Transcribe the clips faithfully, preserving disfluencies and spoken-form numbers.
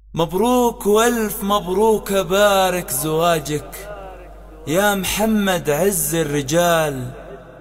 مبروك والف مبروك بارك زواجك يا محمد عز الرجال.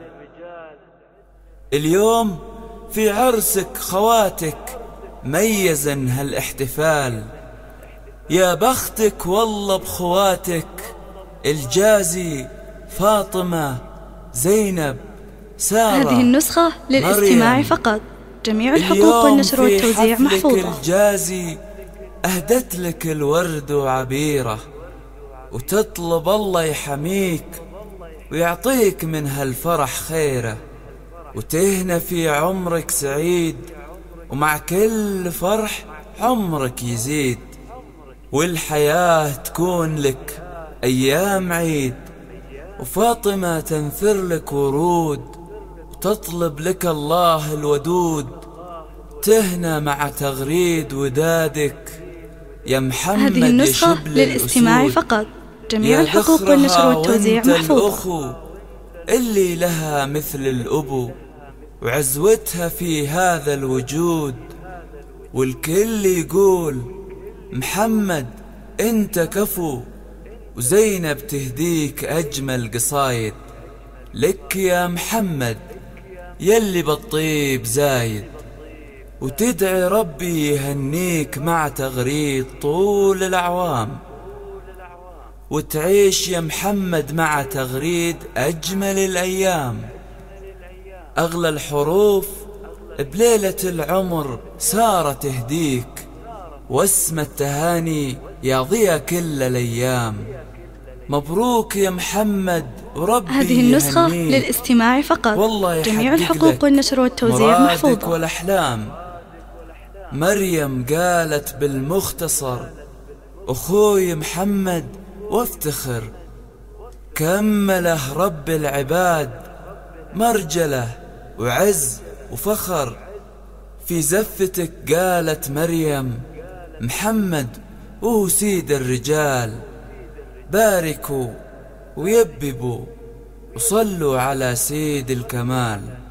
اليوم في عرسك خواتك ميزن هالاحتفال، يا بختك والله بخواتك الجازي فاطمة زينب سارة. هذه النسخة للاستماع فقط، جميع الحقوق والنشر والتوزيع محفوظة. الجازي أهدت لك الورد وعبيرة، وتطلب الله يحميك ويعطيك من هالفرح خيره، وتهنى في عمرك سعيد، ومع كل فرح عمرك يزيد، والحياة تكون لك أيام عيد. وفاطمة تنثر لك ورود، وتطلب لك الله الودود، تهنى مع تغريد ودادك يا محمد. هذه النسخة للاستماع فقط، جميع الحقوق والنشر والتوزيع محفوظة. الأخو اللي لها مثل الأبو، وعزوتها في هذا الوجود، والكل يقول محمد انت كفو، وزينب تهديك أجمل قصايد لك يا محمد يلي بالطيب زايد، وتدعي ربي يهنيك مع تغريد طول الأعوام، وتعيش يا محمد مع تغريد أجمل الأيام. أغلى الحروف بليلة العمر سارة تهديك، واسم التهاني يا ضيا كل الأيام. مبروك يا محمد وربي هذه النسخة للاستماع فقط، جميع الحقوق والنشر والتوزيع محفوظة. والأحلام. مريم قالت بالمختصر أخوي محمد وافتخر، كمله رب العباد مرجله وعز وفخر. في زفتك قالت مريم محمد وهو سيد الرجال، باركوا ويببوا وصلوا على سيد الكمال.